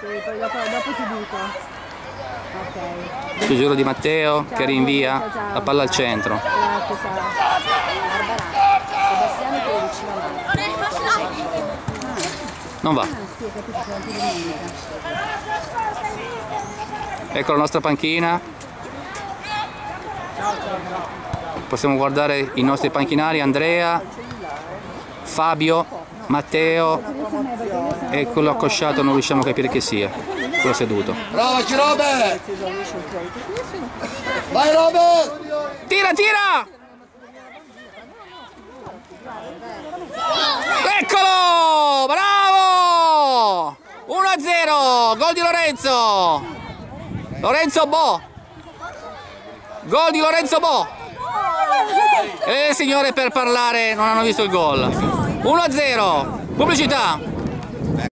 Sì, poi dopo ti dico. Ok. Sul giro di Matteo che rinvia la palla al centro. Grazie, Sebastiano che è vicino a Non va. sì, ho capito, sono più domenica. Ecco la nostra panchina. Possiamo guardare i nostri panchinari: Andrea, Fabio, Matteo e quello accosciato non riusciamo a capire chi sia, quello seduto. Provaci Robert! Vai Robert! Tira, tira! Eccolo! Bravo! 1-0, gol di Lorenzo! Lorenzo Bo! Gol di Lorenzo Bo! E signore, per parlare non hanno visto il gol. 1-0, pubblicità!